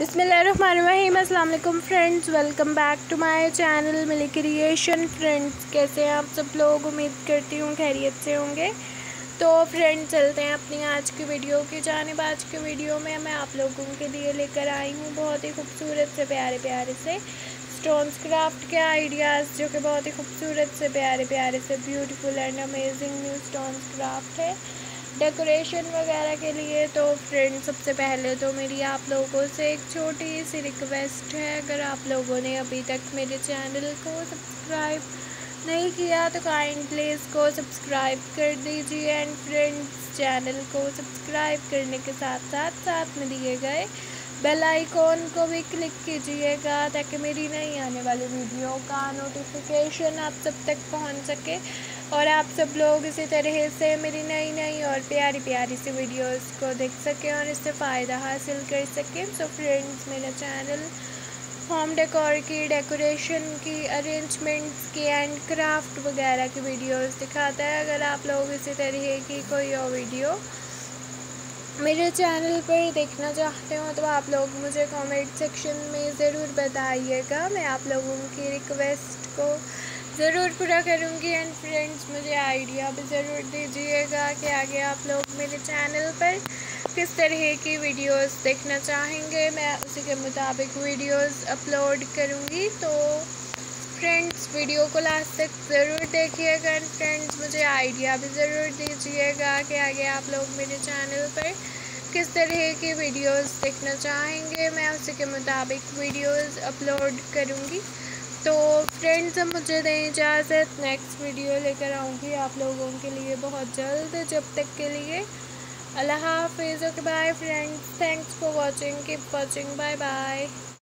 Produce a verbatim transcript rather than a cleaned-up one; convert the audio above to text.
बिस्मिल्लाहिर्रहमानिर्रहीम। अस्सलाम वालेकुम friends, welcome back to my channel Mili creation. Friends, कैसे हैं आप सब लोग? उम्मीद करती हूँ खैरियत से होंगे। तो फ्रेंड्स, चलते हैं अपनी आज की वीडियो की जानिब। आज की वीडियो में मैं आप लोगों के लिए लेकर आई हूँ बहुत ही खूबसूरत से प्यारे प्यारे से स्टोन्स क्राफ्ट के आइडियाज़, जो कि बहुत ही खूबसूरत से प्यारे प्यारे से beautiful and amazing new stones craft है डेकोरेशन वगैरह के लिए। तो फ्रेंड्स, सबसे पहले तो मेरी आप लोगों से एक छोटी सी रिक्वेस्ट है, अगर आप लोगों ने अभी तक मेरे चैनल को सब्सक्राइब नहीं किया तो काइंडली इसको सब्सक्राइब कर दीजिए। एंड फ्रेंड्स, चैनल को सब्सक्राइब करने के साथ साथ साथ में दिए गए बेल आइकॉन को भी क्लिक कीजिएगा, ताकि मेरी नई आने वाली वीडियो का नोटिफिकेशन आप सब तक पहुंच सके और आप सब लोग इसी तरह से मेरी नई नई और प्यारी प्यारी सी वीडियोस को देख सकें और इससे फ़ायदा हासिल कर सकें। सो फ्रेंड्स, मेरा चैनल होम डेकोर की, डेकोरेशन की, अरेंजमेंट्स की एंड क्राफ्ट वगैरह की वीडियोस दिखाता है। अगर आप लोग इसी तरह की कोई और वीडियो मेरे चैनल पर देखना चाहते हो तो आप लोग मुझे कमेंट सेक्शन में ज़रूर बताइएगा। मैं आप लोगों की रिक्वेस्ट को ज़रूर पूरा करूँगी। एंड फ्रेंड्स, मुझे आइडिया भी ज़रूर दीजिएगा कि आगे आप लोग मेरे चैनल पर किस तरह की वीडियोस देखना चाहेंगे। मैं उसी के मुताबिक वीडियोस अपलोड करूँगी। तो फ्रेंड्स, वीडियो को लास्ट तक ज़रूर देखिएगा। एंड फ्रेंड्स, मुझे आइडिया भी ज़रूर दीजिएगा कि आगे आप लोग मेरे चैनल पर किस तरह की वीडियोस देखना चाहेंगे। मैं उसी के मुताबिक वीडियोस अपलोड करूँगी। तो फ्रेंड्स, अब मुझे दें इजाज़त, नेक्स्ट वीडियो लेकर आऊँगी आप लोगों के लिए बहुत जल्द। जब तक के लिए अल्लाह हाफिज़। Okay bye friends, thanks for watching, keep watching, bye bye.